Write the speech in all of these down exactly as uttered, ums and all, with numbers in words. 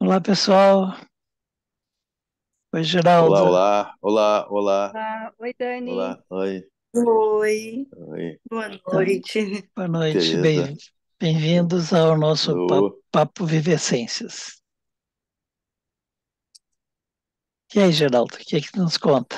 Olá, pessoal. Oi, Olá, Geraldo. olá, olá, olá, Ah, oi, Dani. olá, oi, Oi, oi, boa Então, noite. boa noite. Tereza. Bem, bem-vindos ao nosso pa- No, Papo Vivescências. E aí, Geraldo, o que é que tu nos conta?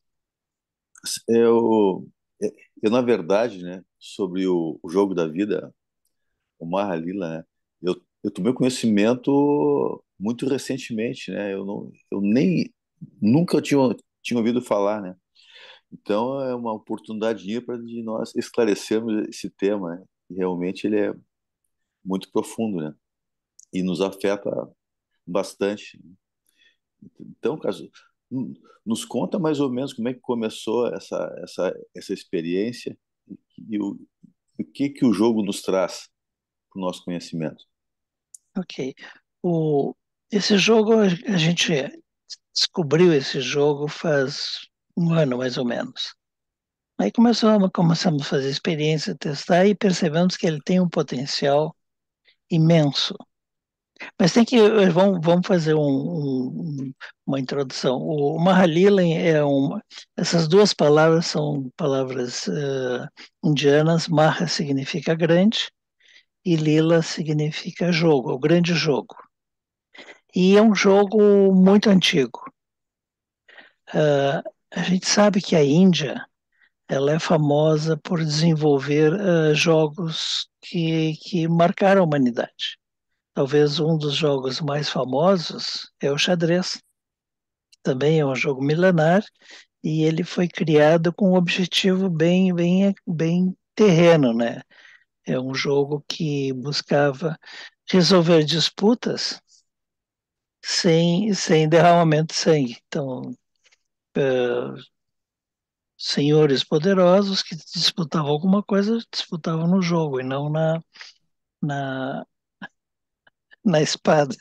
eu, eu, na verdade, né, sobre o, o jogo da vida, o Mahalila, né, eu, eu tomei conhecimento muito recentemente, né, eu, não, eu nem, nunca tinha, tinha ouvido falar, né, então é uma oportunidade para de nós esclarecermos esse tema, né, e realmente ele é muito profundo, né, e nos afeta bastante. Então, caso nos conta mais ou menos como é que começou essa essa essa experiência e o, o que que o jogo nos traz para o nosso conhecimento. Ok. O, esse jogo, a a gente descobriu esse jogo faz um ano, mais ou menos. Aí começamos, começamos a fazer experiência, testar e percebemos que ele tem um potencial imenso. Mas tem que, eh, vamos, vamos fazer um- um- um- uma introdução. O Mahalila é uma, essas duas palavras são palavras eh, indianas. Maha significa grande e Lila significa jogo, o grande jogo. E é um jogo muito antigo. Ah, a gente sabe que a Índia, ela é famosa por desenvolver ah, jogos que, que marcaram a humanidade. Talvez um dos jogos mais famosos é o xadrez. Também é um jogo milenar e ele foi criado com um objetivo bem, bem, bem terreno, né? É um jogo que buscava resolver disputas sem, sem derramamento de sangue. Então, eh, senhores poderosos que disputavam alguma coisa, disputavam no jogo e não na, na, na espada.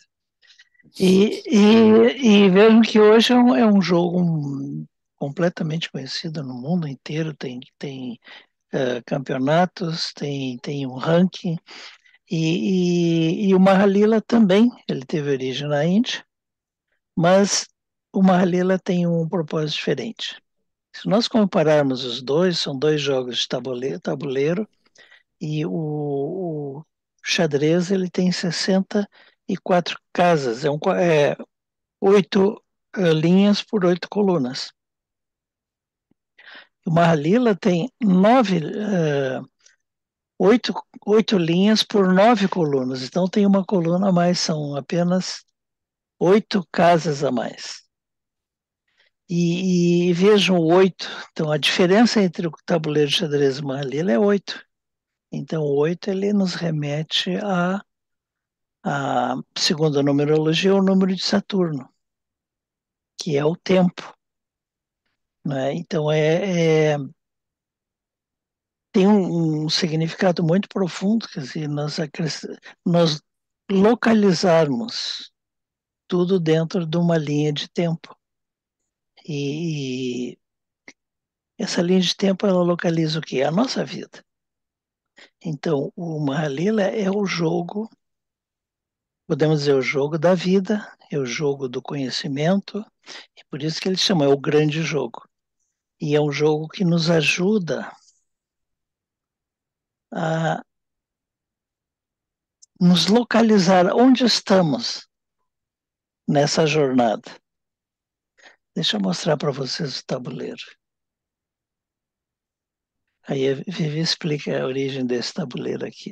E, e, e vejam que hoje é um, é um jogo um, completamente conhecido no mundo inteiro, tem, tem eh, campeonatos, tem, tem um ranking, e, e, e o Mahalila também, ele teve origem na Índia, mas o Mahalila tem um propósito diferente. Se nós compararmos os dois, são dois jogos de tabuleiro, tabuleiro e o, o xadrez ele tem sessenta e quatro casas, é, um, é oito eh, linhas por oito colunas. O Mahalila tem nove, eh, oito, oito linhas por nove colunas. Então tem uma coluna a mais, são apenas oito casas a mais. E, e vejam o oito. Então a diferença entre o tabuleiro de xadrez e o Mahalila é oito. Então o oito ele nos remete a, a, segundo a numerologia, o número de Saturno, que é o tempo. Né? Então é, é tem um, um significado muito profundo, quer dizer, nós, nós localizarmos tudo dentro de uma linha de tempo. E, e essa linha de tempo ela localiza o quê? A nossa vida. Então, o Mahalila é o jogo, podemos dizer, o jogo da vida, é o jogo do conhecimento, e por isso que ele chama, é o grande jogo. E é um jogo que nos ajuda a nos localizar onde estamos nessa jornada. Deixa eu mostrar para vocês o tabuleiro. Aí a Vivi explica a origem desse tabuleiro aqui.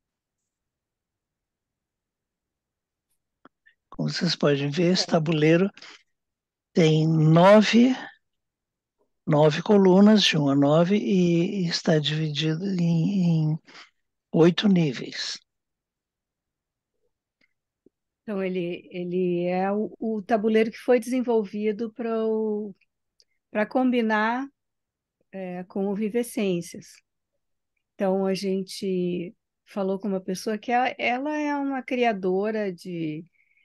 Como vocês podem ver, esse tabuleiro tem nove, nove colunas, de um a nove, e está dividido em, em oito níveis. Então, ele, ele é o, o tabuleiro que foi desenvolvido para combinar é, com o Vivescências. Então, a gente falou com uma pessoa que ela, ela é uma criadora de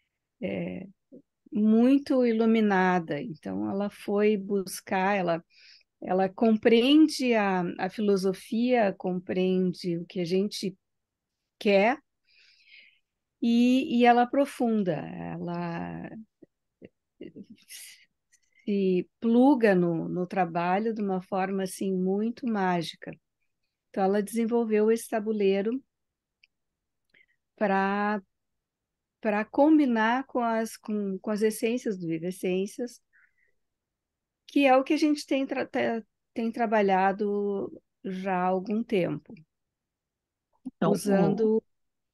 muito iluminada. Então, ela foi buscar, ela, ela compreende a, a filosofia, compreende o que a gente quer e, e ela aprofunda, ela se pluga no, no trabalho de uma forma assim muito mágica. Então ela desenvolveu esse tabuleiro para para combinar com as, com, com as essências do Vivessências, que é o que a gente tem, tra tem trabalhado já há algum tempo, Então, o, usando,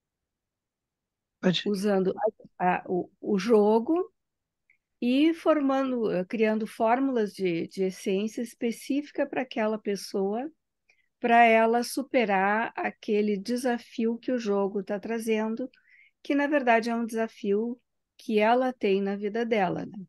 pode- usando a, a, o, o jogo e formando, eh, criando fórmulas de, de essência específica para aquela pessoa, para ela superar aquele desafio que o jogo está trazendo, que na verdade é um desafio que ela tem na vida dela, né?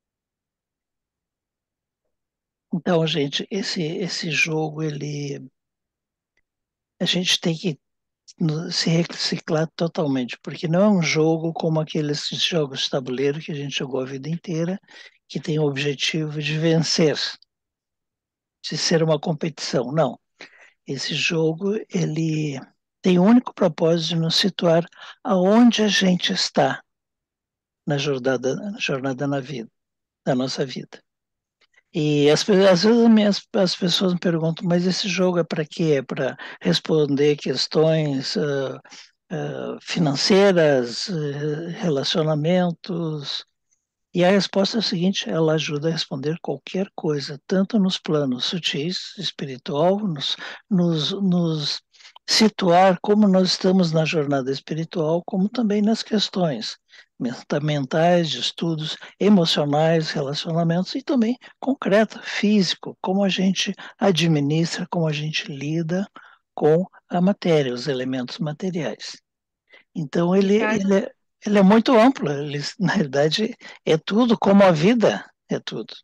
então, gente, esse, esse jogo, ele, a gente tem que no- se reciclar totalmente, porque não é um jogo como aqueles jogos de tabuleiro que a gente jogou a vida inteira, que tem o objetivo de vencer, de ser uma competição. Não. Esse jogo, ele tem o único propósito de nos situar aonde a gente está na jornada, na jornada na vida, da nossa vida. E as, pe- às vezes as, minhas- as pessoas me perguntam, mas esse jogo é para quê? É para responder questões ah, ah, financeiras, eh, relacionamentos? E a resposta é a seguinte: ela ajuda a responder qualquer coisa, tanto nos planos sutis, espiritual, nos, nos, nos situar como nós estamos na jornada espiritual, como também nas questões menta- mentais, de estudos emocionais, relacionamentos e também concreta, físico, como a gente administra, como a gente lida com a matéria, os elementos materiais. Então E ele, cada ele, é, ele é muito amplo, ele, na realidade é tudo, como a vida é tudo.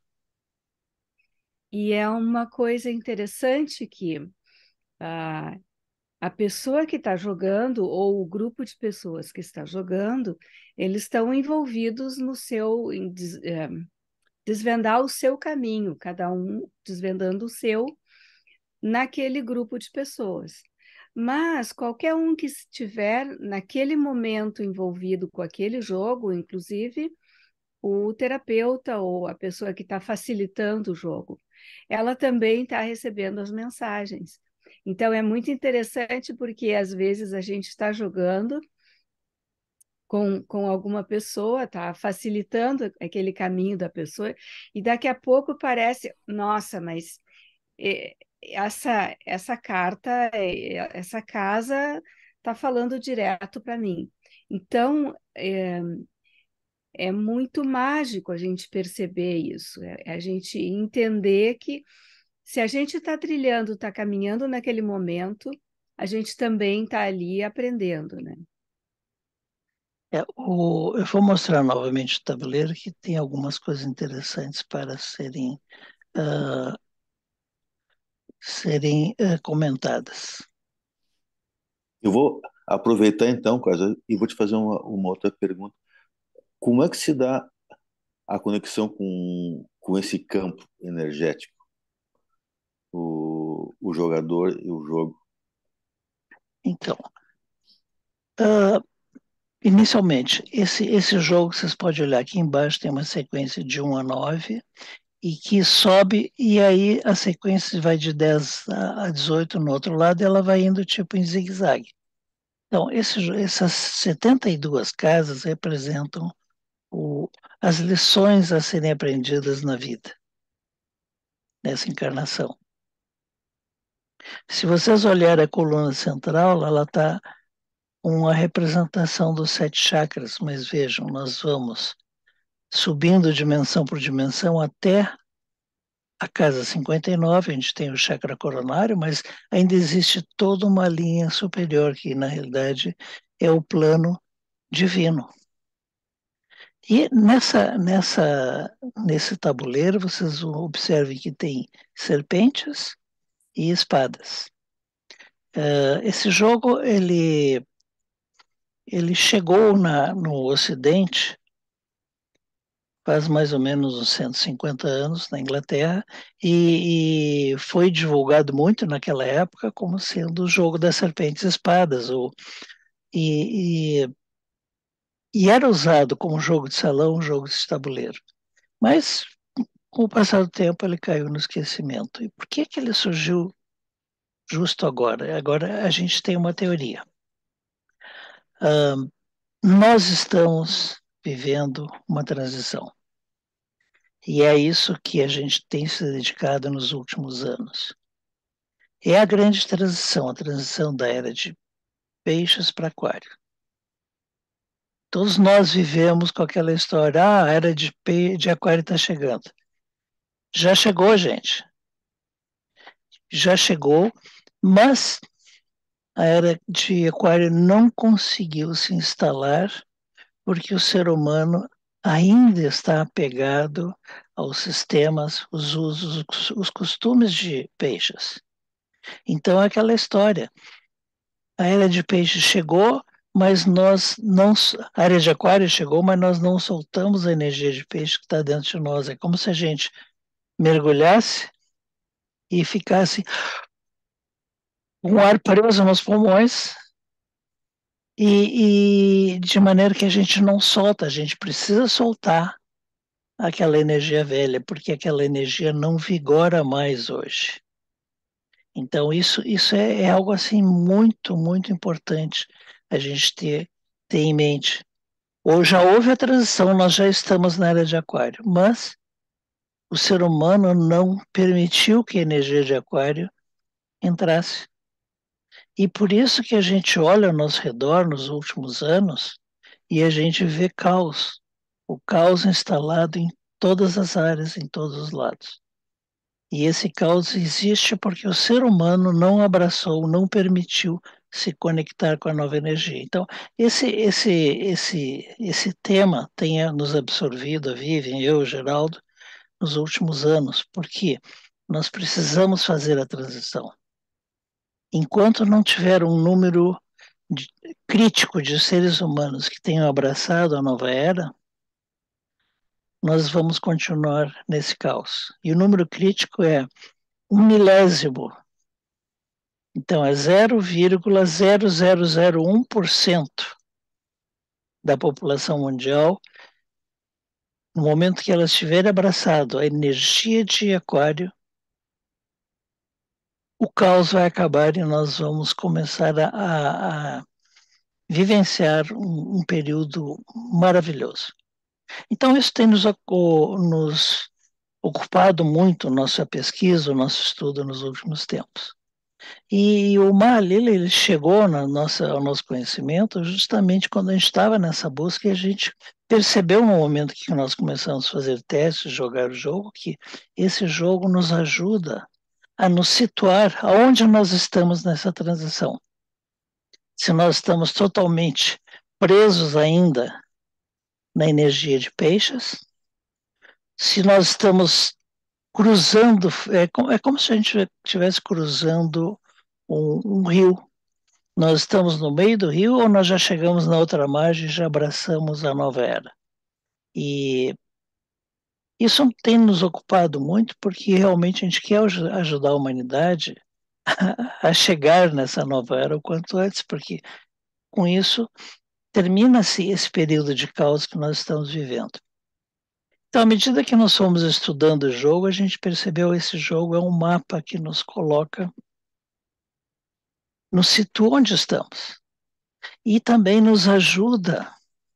e é uma coisa interessante que a, a pessoa que está jogando ou o grupo de pessoas que está jogando, eles estão envolvidos no seu em des- eh, desvendar o seu caminho, cada um desvendando o seu naquele grupo de pessoas. Mas qualquer um que estiver naquele momento envolvido com aquele jogo, inclusive o terapeuta ou a pessoa que está facilitando o jogo, ela também está recebendo as mensagens. Então é muito interessante porque às vezes a gente está jogando com, com alguma pessoa, está facilitando aquele caminho da pessoa, e daqui a pouco parece, nossa, mas eh, essa, essa carta, eh, essa casa está falando direto para mim. Então, é, é muito mágico a gente perceber isso, é, é a gente entender que se a gente está trilhando, está caminhando naquele momento, a gente também está ali aprendendo, né? É, o, eu vou mostrar novamente o tabuleiro, que tem algumas coisas interessantes para serem, ah, serem ah, comentadas. Eu vou aproveitar então, Casa, e vou te fazer uma, uma outra pergunta. Como é que se dá a conexão com, com esse campo energético, o, o jogador e o jogo? Então, ah, inicialmente, esse, esse jogo, vocês podem olhar aqui embaixo, tem uma sequência de um a nove, e que sobe, e aí a sequência vai de dez a dezoito no outro lado, e ela vai indo tipo em zigue-zague. Então, esse, essas setenta e duas casas representam o, as lições a serem aprendidas na vida, nessa encarnação. Se vocês olharem a coluna central, ela está uma representação dos sete chakras, mas vejam, nós vamos subindo dimensão por dimensão até a casa cinquenta e nove, a gente tem o chakra coronário, mas ainda existe toda uma linha superior, que na realidade é o plano divino. E nessa, nessa, nesse tabuleiro, vocês observem que tem serpentes e espadas. Uh, esse jogo, ele, ele chegou na, no Ocidente faz mais ou menos uns cento e cinquenta anos, na Inglaterra, e, e foi divulgado muito naquela época como sendo o jogo das serpentes e espadas. Ou, e, e era usado como jogo de salão, jogo de tabuleiro. Mas, com o passar do tempo, ele caiu no esquecimento. E por que que ele surgiu justo agora? Agora a gente tem uma teoria. Ah, nós estamos vivendo uma transição. E é isso que a gente tem se dedicado nos últimos anos. É a grande transição, a transição da era de peixes para aquário. Todos nós vivemos com aquela história, ah, a era de, pe... de aquário está chegando. Já chegou, gente. Já chegou, mas a era de aquário não conseguiu se instalar porque o ser humano ainda está apegado aos sistemas, os usos, os costumes de peixes. Então é aquela história. A era de peixe chegou, mas nós não. A era de aquário chegou, mas nós não soltamos a energia de peixe que está dentro de nós. É como se a gente mergulhasse e ficasse com o ar preso nos pulmões e, e de maneira que a gente não solta, a gente precisa soltar aquela energia velha, porque aquela energia não vigora mais hoje. Então, isso, isso é, é algo assim muito, muito importante a gente ter, ter em mente. Ou já houve a transição, nós já estamos na era de aquário, mas o ser humano não permitiu que a energia de aquário entrasse. E por isso que a gente olha ao nosso redor nos últimos anos e a gente vê caos. O caos instalado em todas as áreas, em todos os lados. E esse caos existe porque o ser humano não abraçou, não permitiu se conectar com a nova energia. Então, esse, esse, esse, esse tema tem nos absorvido, a Vivian, eu, Geraldo, nos últimos anos, porque nós precisamos fazer a transição. Enquanto não tiver um número de, crítico de seres humanos que tenham abraçado a nova era, nós vamos continuar nesse caos. E o número crítico é um milésimo. Então, é zero vírgula zero zero zero um por cento da população mundial. No momento que ela estiver abraçado a energia de aquário, o caos vai acabar e nós vamos começar a, a, a vivenciar um, um período maravilhoso. Então, isso tem nos, nos ocupado muito nossa pesquisa, o nosso estudo nos últimos tempos. E o Mahalila, ele chegou na nossa, ao nosso conhecimento justamente quando a gente estava nessa busca e a gente percebeu no momento que nós começamos a fazer testes, jogar o jogo, que esse jogo nos ajuda a nos situar aonde nós estamos nessa transição. Se nós estamos totalmente presos ainda na energia de peixes, se nós estamos cruzando, é como, é como se a gente estivesse cruzando um, um rio. Nós estamos no meio do rio ou nós já chegamos na outra margem e já abraçamos a nova era? E isso tem nos ocupado muito porque realmente a gente quer ajudar a humanidade a, a chegar nessa nova era o quanto antes, porque com isso termina-se esse período de caos que nós estamos vivendo. Então, à medida que nós fomos estudando o jogo, a gente percebeu que esse jogo é um mapa que nos coloca, nos situa onde estamos e também nos ajuda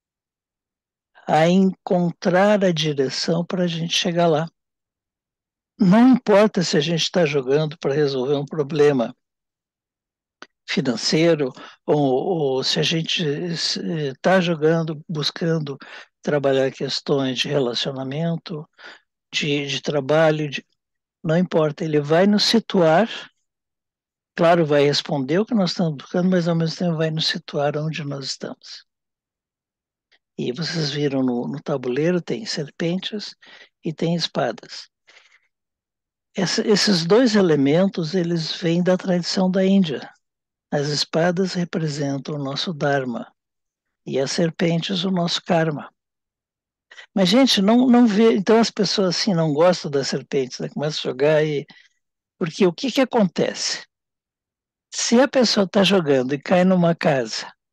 a encontrar a direção para a gente chegar lá. Não importa se a gente está jogando para resolver um problema financeiro ou, ou se a gente está jogando buscando trabalhar questões de relacionamento, de, de trabalho, de, não importa, ele vai nos situar, claro, vai responder o que nós estamos buscando, mas ao mesmo tempo vai nos situar onde nós estamos. E vocês viram no, no tabuleiro, tem serpentes e tem espadas. Essa, esses dois elementos, eles vêm da tradição da Índia. As espadas representam o nosso Dharma e as serpentes o nosso Karma. Mas, gente, não, não vê. Então, as pessoas assim não gostam das serpentes, né? Começam a jogar e. Porque o que, que acontece? Se a pessoa está jogando e cai numa casa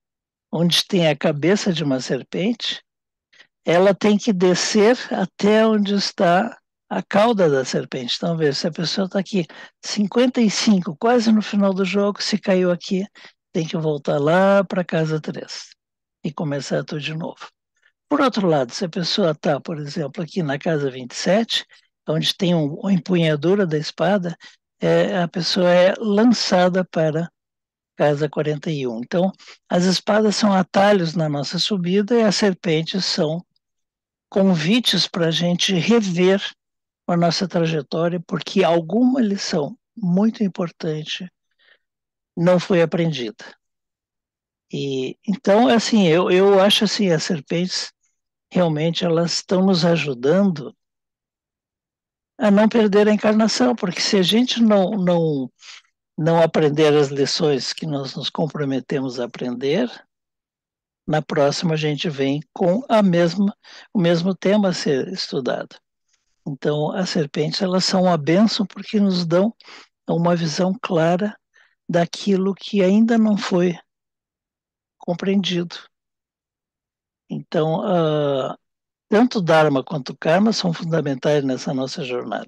onde tem a cabeça de uma serpente, ela tem que descer até onde está a cauda da serpente. Então, veja, se a pessoa está aqui cinquenta e cinco, quase no final do jogo, se caiu aqui, tem que voltar lá para a casa três e começar tudo de novo. Por outro lado, se a pessoa está, por exemplo, aqui na casa vinte e sete, onde tem um, uma empunhadura da espada, é, a pessoa é lançada para casa quarenta e um. Então, as espadas são atalhos na nossa subida e as serpentes são convites para a gente rever a nossa trajetória, porque alguma lição muito importante não foi aprendida. E então, assim, eu, eu acho assim, as serpentes realmente elas estão nos ajudando a não perder a encarnação, porque se a gente não não não aprender as lições que nós nos comprometemos a aprender, na próxima a gente vem com a mesma o mesmo tema a ser estudado. Então, as serpentes elas são uma bênção porque nos dão uma visão clara daquilo que ainda não foi compreendido. Então, uh, tanto o Dharma quanto o Karma são fundamentais nessa nossa jornada.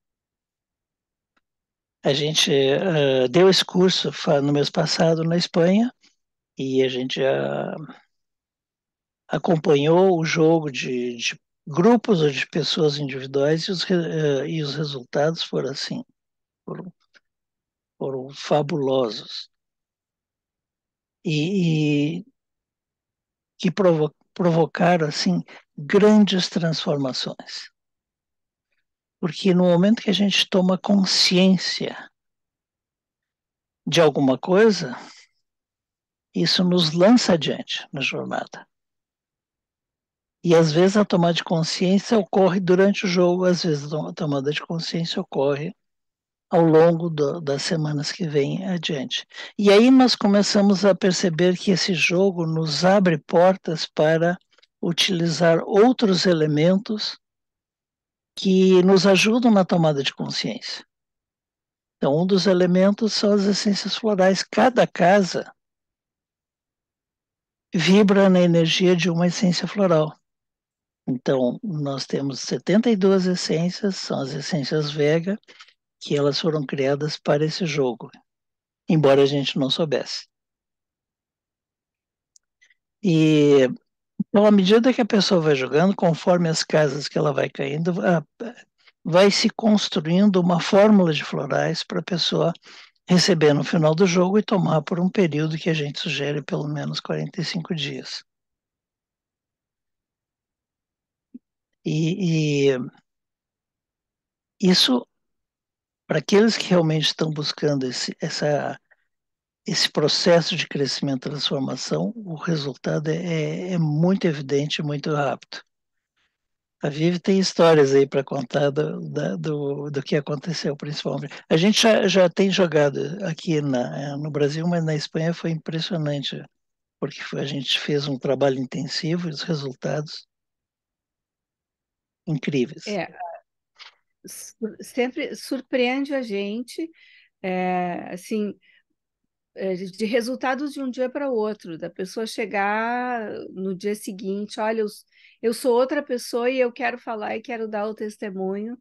A gente uh, deu esse curso no mês passado na Espanha e a gente uh, acompanhou o jogo de, de grupos ou de pessoas individuais e os, uh, e os resultados foram assim, foram, foram fabulosos. E, e que provo provocaram assim grandes transformações. Porque no momento que a gente toma consciência de alguma coisa, isso nos lança adiante na jornada. E às vezes a tomada de consciência ocorre durante o jogo, às vezes a tomada de consciência ocorre ao longo do, das semanas que vêm adiante. E aí nós começamos a perceber que esse jogo nos abre portas para utilizar outros elementos que nos ajudam na tomada de consciência. Então, um dos elementos são as essências florais. Cada casa vibra na energia de uma essência floral. Então, nós temos setenta e duas essências, são as essências Vega, que elas foram criadas para esse jogo, embora a gente não soubesse. E então, à medida que a pessoa vai jogando, conforme as casas que ela vai caindo, vai se construindo uma fórmula de florais para a pessoa receber no final do jogo e tomar por um período que a gente sugere pelo menos quarenta e cinco dias. E, e isso, para aqueles que realmente estão buscando esse, essa, esse processo de crescimento e transformação, o resultado é, é muito evidente e muito rápido. A Vivi tem histórias aí para contar do, da, do, do que aconteceu, principalmente. A gente já, já tem jogado aqui na, no Brasil, mas na Espanha foi impressionante, porque foi, a gente fez um trabalho intensivo e os resultados incríveis. É, sempre surpreende a gente, é, assim, é, de resultados de um dia para o outro, da pessoa chegar no dia seguinte, olha, eu, eu sou outra pessoa e eu quero falar e quero dar o testemunho.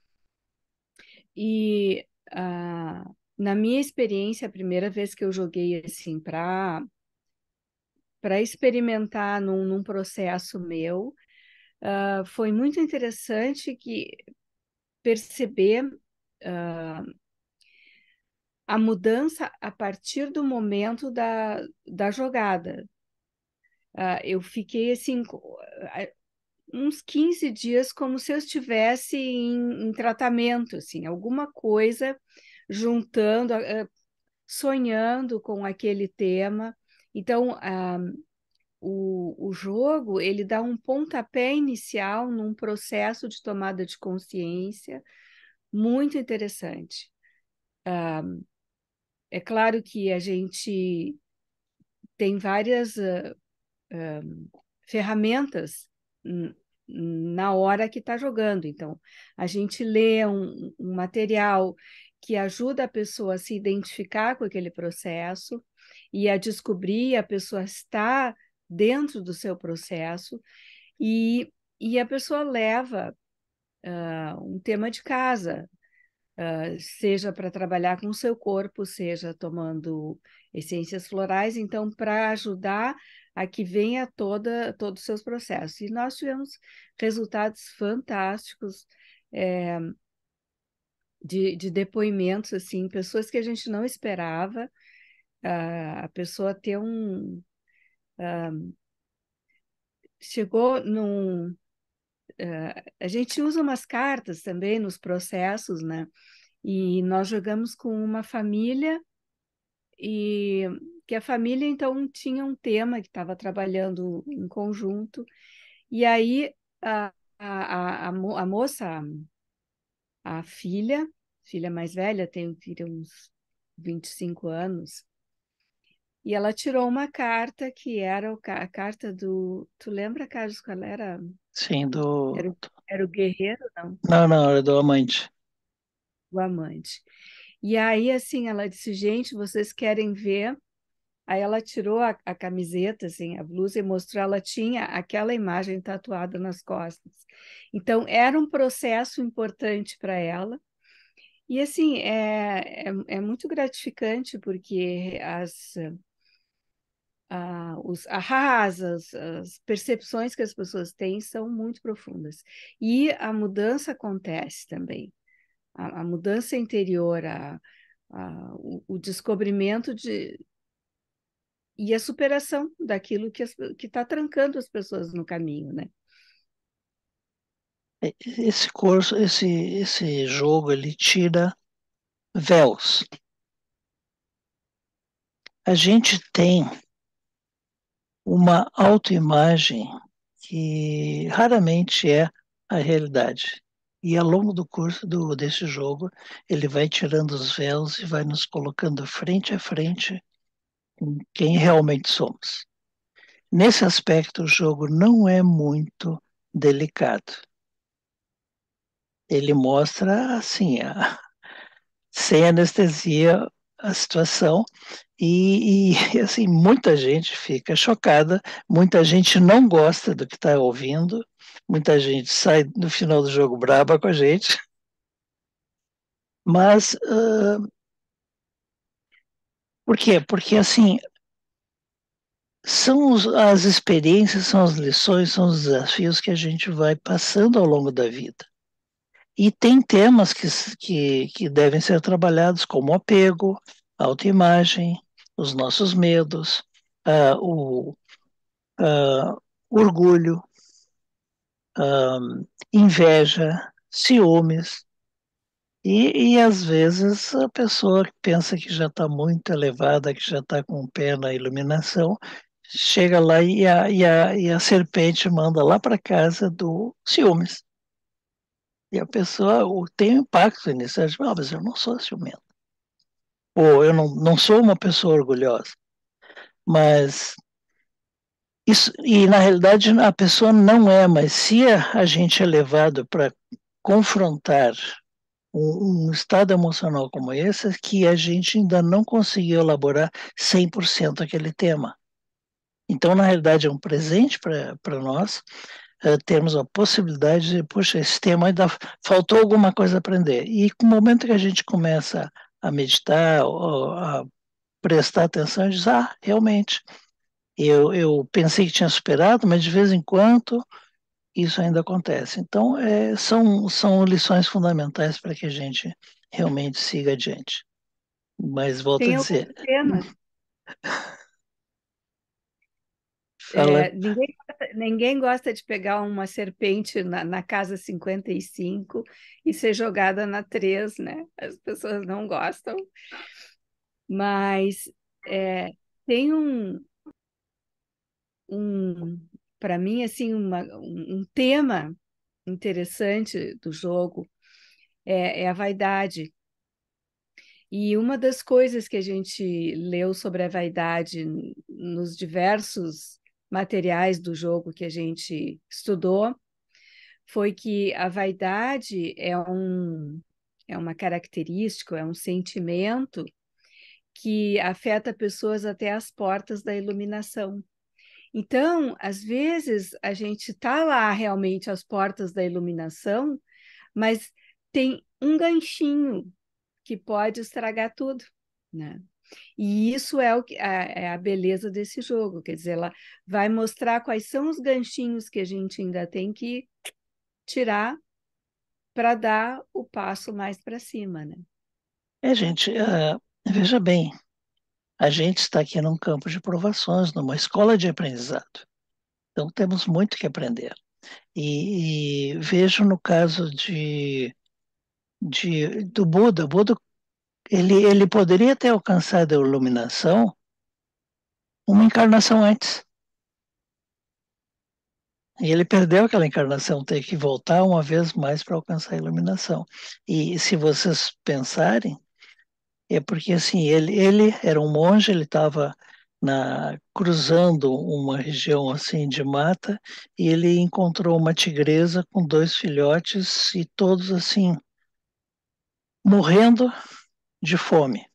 E ah, na minha experiência, a primeira vez que eu joguei assim para para experimentar num, num processo meu, uh, foi muito interessante que perceber uh, a mudança a partir do momento da, da jogada. Uh, eu fiquei assim uns quinze dias como se eu estivesse em, em tratamento, assim, alguma coisa juntando, uh, sonhando com aquele tema. Então, uh, o, o jogo ele dá um pontapé inicial num processo de tomada de consciência muito interessante. Uh, é claro que a gente tem várias uh, uh, ferramentas na hora que está jogando. Então, a gente lê um, um material que ajuda a pessoa a se identificar com aquele processo e a descobrir, a pessoa está dentro do seu processo, e, e a pessoa leva uh, um tema de casa, uh, seja para trabalhar com o seu corpo, seja tomando essências florais, então, para ajudar a que venha toda, todos os seus processos. E nós tivemos resultados fantásticos, é, de, de depoimentos, assim, pessoas que a gente não esperava, uh, a pessoa ter um... Uh, chegou num... Uh, a gente usa umas cartas também nos processos, né? E nós jogamos com uma família, e que a família, então, tinha um tema que estava trabalhando em conjunto, e aí a, a, a, a, mo- a moça, a filha, filha mais velha, tem tem uns vinte e cinco anos, e ela tirou uma carta que era o ca- a carta do... Tu lembra, Carlos, qual era? Sim, do. Era o, era o guerreiro, não? Não, não, era do amante. O amante. E aí, assim, ela disse, gente, vocês querem ver? Aí ela tirou a, a camiseta, assim, a blusa, e mostrou, ela tinha aquela imagem tatuada nas costas. Então, era um processo importante para ela. E, assim, é, é, é muito gratificante, porque as, ah, os ahás, as, as percepções que as pessoas têm são muito profundas. E a mudança acontece também. A, a mudança interior, a, a, o, o descobrimento de, e a superação daquilo que está trancando as pessoas no caminho, né? É, esse curso, esse, esse jogo, ele tira véus. A gente tem uma autoimagem que raramente é a realidade. E ao longo do curso do, desse jogo, ele vai tirando os véus e vai nos colocando frente a frente com quem realmente somos. Nesse aspecto, o jogo não é muito delicado. Ele mostra, assim, a, sem anestesia, a situação. E, e, assim, muita gente fica chocada, muita gente não gosta do que está ouvindo, muita gente sai no final do jogo braba com a gente, mas uh, por quê? Porque assim, são os, as experiências, são as lições, são os desafios que a gente vai passando ao longo da vida. E tem temas que, que, que devem ser trabalhados, como o apego, a autoimagem, os nossos medos, uh, o uh, orgulho, uh, inveja, ciúmes. E, e às vezes a pessoa que pensa que já está muito elevada, que já está com o pé na iluminação, chega lá e a, e a, e a serpente manda lá para casa do ciúmes. E a pessoa tem um impacto nisso. Ela diz, ah, mas eu não sou ciumento. Ou eu não, não sou uma pessoa orgulhosa. Mas isso, e na realidade a pessoa não é, mas se a, a gente é levado para confrontar um, um estado emocional como esse, é que a gente ainda não conseguiu elaborar cem por cento aquele tema. Então, na realidade, é um presente para nós uh, termos a possibilidade de, puxa, esse tema ainda faltou alguma coisa a aprender. E no momento que a gente começa a meditar, ou a prestar atenção, a gente diz, ah, realmente, eu, eu pensei que tinha superado, mas de vez em quando isso ainda acontece. Então, é, são, são lições fundamentais para que a gente realmente siga adiante. Mas volto a Tem alguns dizer, temas. fala, É, ninguém, gosta- ninguém gosta de pegar uma serpente na, na casa cinquenta e cinco e ser jogada na três, né? As pessoas não gostam, mas é, tem um, um para mim, assim, uma, um, um tema interessante do jogo é, é a vaidade. E uma das coisas que a gente leu sobre a vaidade nos diversos materiais do jogo que a gente estudou foi que a vaidade é um, é uma característica, é um sentimento que afeta pessoas até as portas da iluminação. Então, às vezes, a gente está lá realmente às portas da iluminação, mas tem um ganchinho que pode estragar tudo, né? E isso é, o que, a, é a beleza desse jogo, quer dizer, ela vai mostrar quais são os ganchinhos que a gente ainda tem que tirar para dar o passo mais para cima, né? É, gente, ah, veja bem, a gente está aqui num campo de provações, numa escola de aprendizado. Então temos muito que aprender. E, e vejo no caso de, de, do Buda, Buda ele, ele poderia ter alcançado a iluminação uma encarnação antes. E ele perdeu aquela encarnação, tem que voltar uma vez mais para alcançar a iluminação. E se vocês pensarem, é porque assim, ele, ele era um monge, ele estava na cruzando uma região assim de mata e ele encontrou uma tigresa com dois filhotes e todos assim morrendo de fome.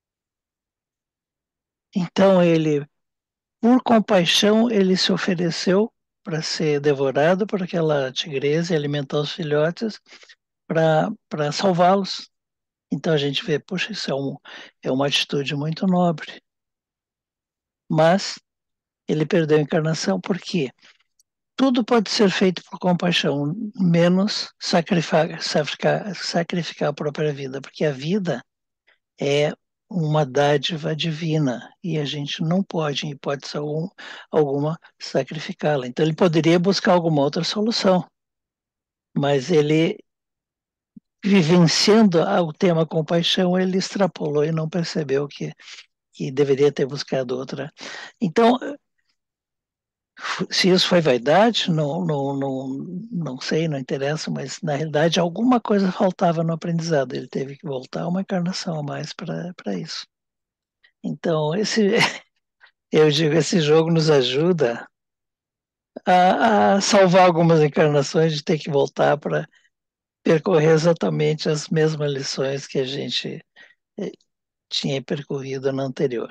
Então ele, por compaixão, ele se ofereceu para ser devorado por aquela tigresa e alimentar os filhotes para para salvá-los. Então a gente vê, puxa, isso é, um, é uma atitude muito nobre. Mas ele perdeu a encarnação porque tudo pode ser feito por compaixão, menos sacrificar, sacrificar, sacrificar a própria vida, porque a vida é uma dádiva divina e a gente não pode, em hipótese algum, alguma, sacrificá-la. Então ele poderia buscar alguma outra solução, mas ele, vivenciando o tema compaixão, ele extrapolou e não percebeu que, que deveria ter buscado outra. Então, se isso foi vaidade, não, não, não, não sei, não interessa, mas na realidade alguma coisa faltava no aprendizado. Ele teve que voltar uma encarnação a mais para isso. Então, esse, eu digo, esse jogo nos ajuda a, a salvar algumas encarnações de ter que voltar para percorrer exatamente as mesmas lições que a gente eh, tinha percorrido na anterior.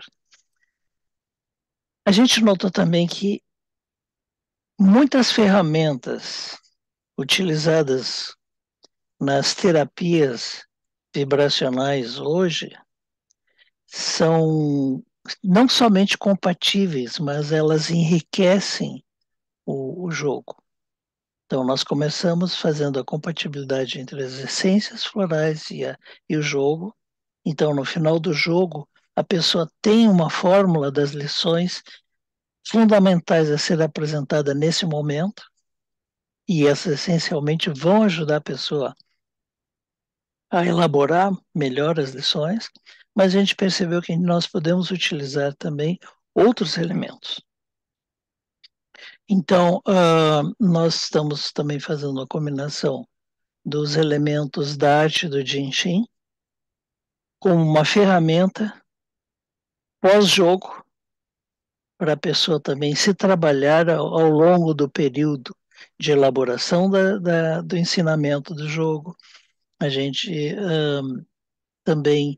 A gente notou também que muitas ferramentas utilizadas nas terapias vibracionais hoje são não somente compatíveis, mas elas enriquecem o, o jogo. Então, nós começamos fazendo a compatibilidade entre as essências florais e, a, e o jogo. Então, no final do jogo, a pessoa tem uma fórmula das lições fundamentais a ser apresentada nesse momento, e essas essencialmente vão ajudar a pessoa a elaborar melhor as lições, mas a gente percebeu que nós podemos utilizar também outros elementos. Então, uh, nós estamos também fazendo a combinação dos elementos da arte do Jinshin como uma ferramenta pós-jogo para a pessoa também se trabalhar ao, ao longo do período de elaboração da, da, do ensinamento do jogo. A gente uh, também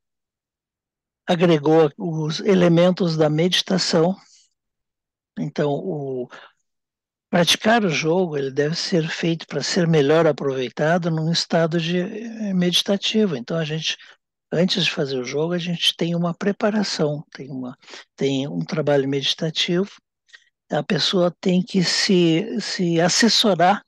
agregou os elementos da meditação. Então, o praticar o jogo ele deve ser feito para ser melhor aproveitado num estado de eh, meditativo. Então, a gente, antes de fazer o jogo, a gente tem uma preparação, tem, uma, tem um trabalho meditativo. A pessoa tem que se, se assessorar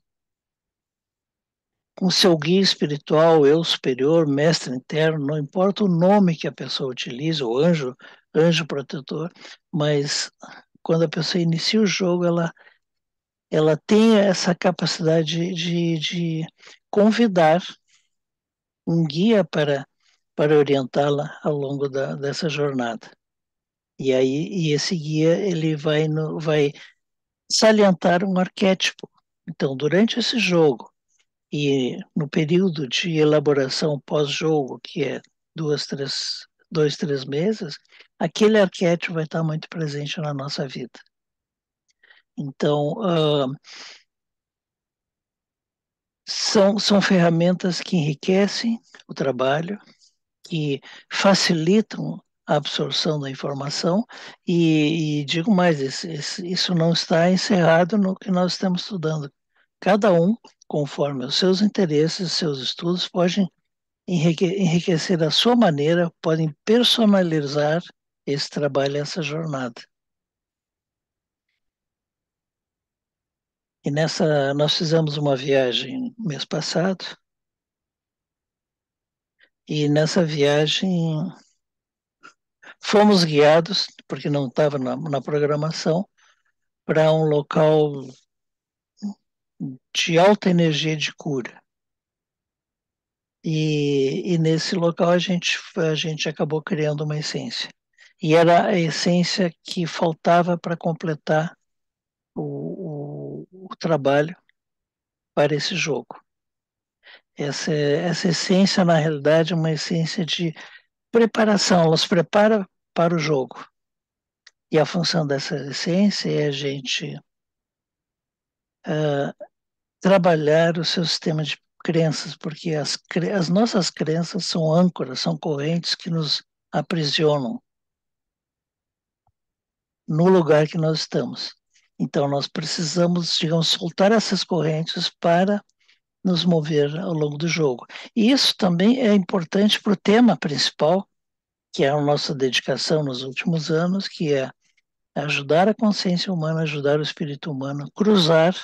com seu guia espiritual, eu superior, mestre interno, não importa o nome que a pessoa utilize, o anjo, anjo protetor, mas quando a pessoa inicia o jogo, ela, ela tem essa capacidade de, de convidar um guia para, para orientá-la ao longo da, dessa jornada. E aí e esse guia ele vai, no, vai salientar um arquétipo. Então, durante esse jogo, e no período de elaboração pós-jogo, que é duas, três, dois, três meses, aquele arquétipo vai estar muito presente na nossa vida. Então, uh, São, são ferramentas que enriquecem o trabalho, que facilitam a absorção da informação e, e digo mais, esse, esse, isso não está encerrado no que nós estamos estudando. Cada um, conforme os seus interesses, seus estudos, pode enrique, enriquecer a sua maneira, podem personalizar esse trabalho, essa jornada. E nessa, nós fizemos uma viagem mês passado, e nessa viagem fomos guiados, porque não estava na, na programação, para um local de alta energia de cura. E, e nesse local a gente, a gente acabou criando uma essência. E era a essência que faltava para completar o, o, o trabalho para esse jogo. Essa, essa essência, na realidade, é uma essência de preparação, ela nos prepara para o jogo. E a função dessa essência é a gente uh, trabalhar o seu sistema de crenças, porque as, as nossas crenças são âncoras, são correntes que nos aprisionam no lugar que nós estamos. Então, nós precisamos, digamos, soltar essas correntes para nos mover ao longo do jogo. E isso também é importante para o tema principal, que é a nossa dedicação nos últimos anos, que é ajudar a consciência humana, ajudar o espírito humano, cruzar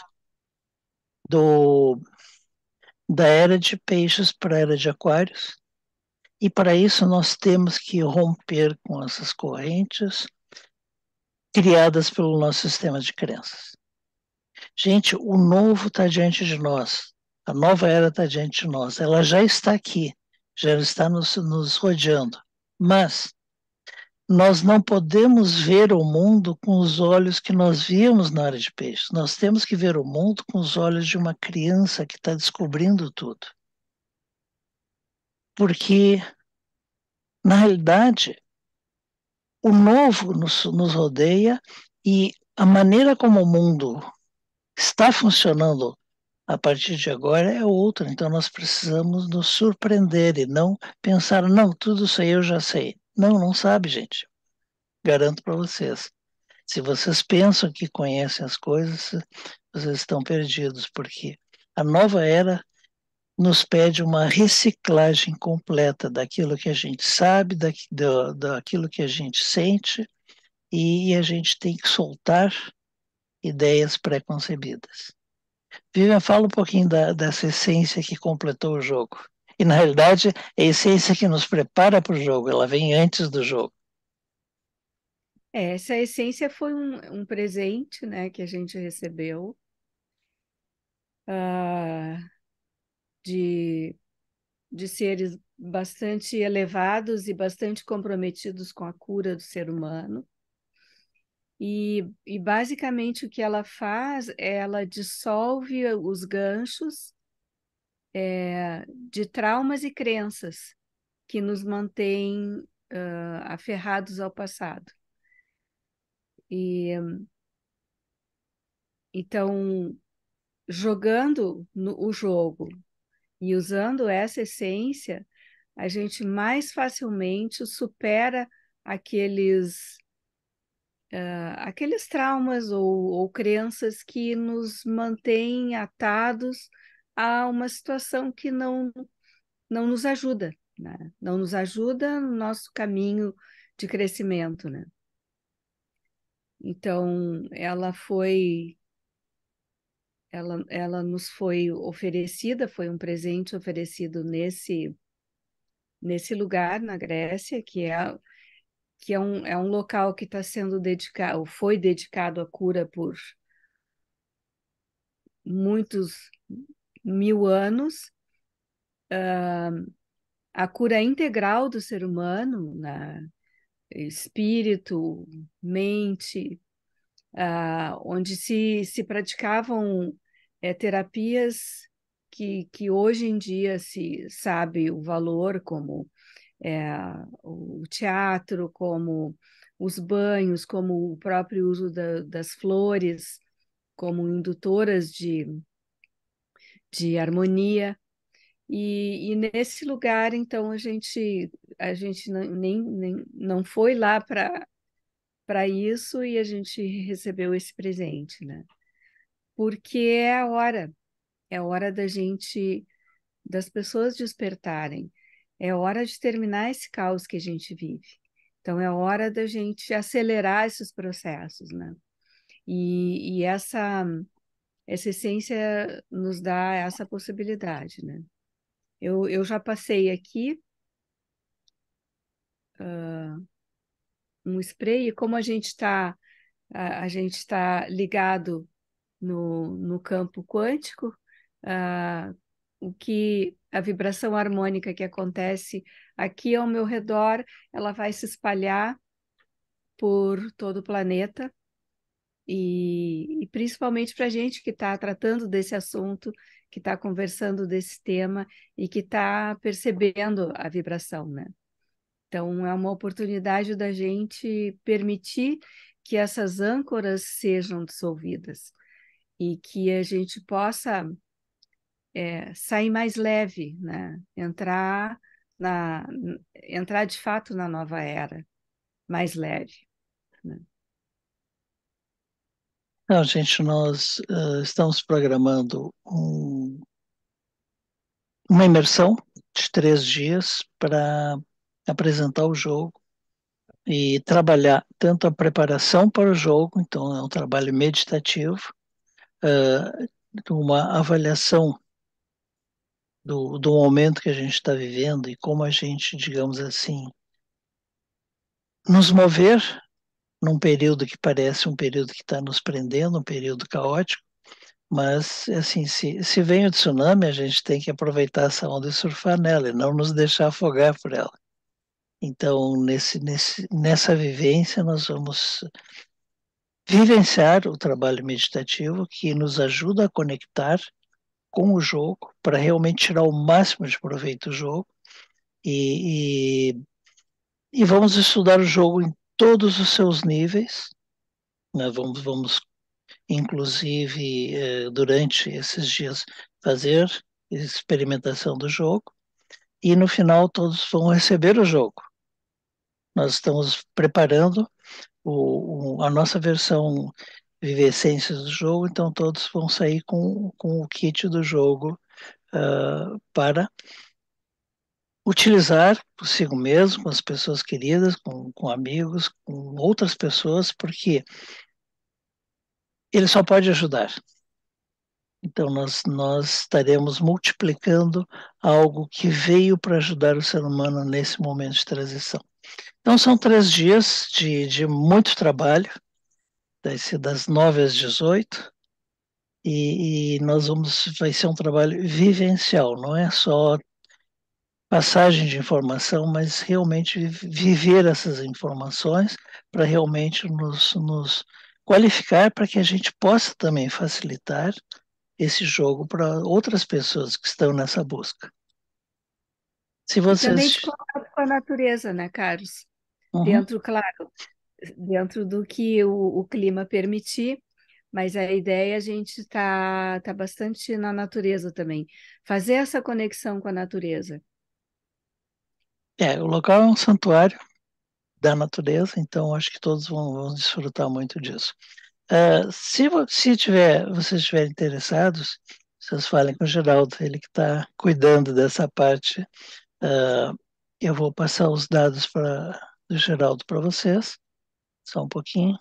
do, da era de peixes para a era de aquários. E para isso nós temos que romper com essas correntes criadas pelo nosso sistema de crenças. Gente, o novo está diante de nós. A nova era está diante de nós. Ela já está aqui, já está nos, nos rodeando. Mas nós não podemos ver o mundo com os olhos que nós víamos na hora de peixe. Nós temos que ver o mundo com os olhos de uma criança que está descobrindo tudo. Porque, na realidade, o novo nos, nos rodeia e a maneira como o mundo está funcionando a partir de agora é outra. Então, nós precisamos nos surpreender e não pensar, não, tudo isso aí eu já sei. Não, não sabe, gente. Garanto para vocês. Se vocês pensam que conhecem as coisas, vocês estão perdidos, porque a nova era nos pede uma reciclagem completa daquilo que a gente sabe, da, da, daquilo que a gente sente, e a gente tem que soltar ideias pré-concebidas. Vivian, fala um pouquinho da, dessa essência que completou o jogo. E, na realidade, é a essência que nos prepara para o jogo, ela vem antes do jogo. É, essa essência foi um, um presente, né, que a gente recebeu uh, de, de seres bastante elevados e bastante comprometidos com a cura do ser humano. E, e basicamente o que ela faz é ela dissolve os ganchos é, de traumas e crenças que nos mantêm uh, aferrados ao passado. E então, jogando no, o jogo e usando essa essência, a gente mais facilmente supera aqueles, uh, aqueles traumas ou, ou crenças que nos mantêm atados a uma situação que não, não nos ajuda, né? Não nos ajuda no nosso caminho de crescimento, né? Então, ela foi, ela, ela nos foi oferecida, foi um presente oferecido nesse, nesse lugar na Grécia, que é, que é, um, é um local que está sendo dedicado, foi dedicado à cura por muitos mil anos, uh, a cura integral do ser humano, né? Espírito, mente, uh, onde se, se praticavam é, terapias que, que hoje em dia se sabe o valor, como é, o teatro, como os banhos, como o próprio uso da, das flores como indutoras de, de harmonia. E, e nesse lugar, então, a gente, a gente não, nem, nem, não foi lá para para isso e a gente recebeu esse presente, né? Porque é a hora, é a hora da gente, das pessoas despertarem, é hora de terminar esse caos que a gente vive. Então, é hora da gente acelerar esses processos, né? E, e essa, essa essência nos dá essa possibilidade, né? Eu, eu já passei aqui um spray, e como a gente está a, a gente está ligado no, no campo quântico, ah, o que a vibração harmônica que acontece aqui ao meu redor, ela vai se espalhar por todo o planeta e, e principalmente para a gente que está tratando desse assunto, que está conversando desse tema e que está percebendo a vibração, né? Então, é uma oportunidade da gente permitir que essas âncoras sejam dissolvidas e que a gente possa é, sair mais leve, né? Entrar na, entrar de fato na nova era, mais leve, né? Não, gente, nós uh, estamos programando um, uma imersão de três dias para apresentar o jogo e trabalhar tanto a preparação para o jogo, então é um trabalho meditativo, uh, uma avaliação do, do momento que a gente está vivendo e como a gente, digamos assim, nos mover num período que parece um período que está nos prendendo, um período caótico, mas assim, se, se vem o tsunami, a gente tem que aproveitar essa onda e surfar nela e não nos deixar afogar por ela. Então, nesse, nesse, nessa vivência, nós vamos vivenciar o trabalho meditativo que nos ajuda a conectar com o jogo para realmente tirar o máximo de proveito do jogo e, e, e vamos estudar o jogo em todos os seus níveis, né? Vamos, vamos inclusive eh, durante esses dias fazer experimentação do jogo e no final todos vão receber o jogo. Nós estamos preparando o, o, a nossa versão Viver Essências do jogo, então todos vão sair com, com o kit do jogo uh, para utilizar consigo mesmo, com as pessoas queridas, com, com amigos, com outras pessoas, porque ele só pode ajudar. Então, nós, nós estaremos multiplicando algo que veio para ajudar o ser humano nesse momento de transição. Então, são três dias de, de muito trabalho, das, das nove às dezoito, e, e nós vamos, vai ser um trabalho vivencial, não é só passagem de informação, mas realmente viver essas informações para realmente nos, nos qualificar para que a gente possa também facilitar esse jogo para outras pessoas que estão nessa busca. Se E também de vocês. contato com a natureza, né, Carlos? Uhum. Dentro, claro, dentro do que o, o clima permitir, mas a ideia é a gente está tá bastante na natureza também. Fazer essa conexão com a natureza. É, o local é um santuário da natureza, então acho que todos vão, vão desfrutar muito disso. Uh, se, se tiver, vocês estiverem interessados, vocês falem com o Geraldo, ele que está cuidando dessa parte. Uh, eu vou passar os dados pra, do Geraldo para vocês, só um pouquinho.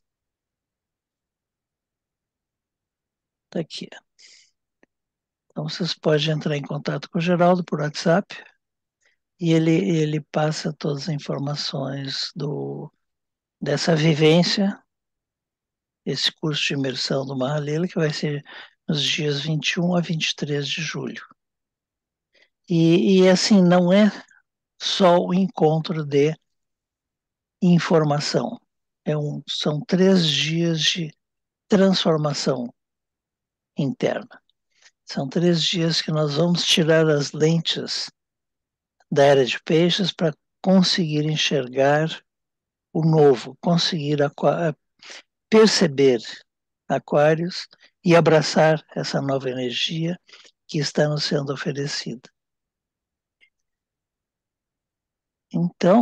Está aqui. Então vocês podem entrar em contato com o Geraldo por WhatsApp e ele, ele passa todas as informações do, dessa vivência, esse curso de imersão do Mahalila, que vai ser nos dias vinte e um a vinte e três de julho. E, e assim, não é só o encontro de informação, é um, são três dias de transformação interna. São três dias que nós vamos tirar as lentes da era de peixes para conseguir enxergar o novo, conseguir perceber Aquários e abraçar essa nova energia que está nos sendo oferecida. Então,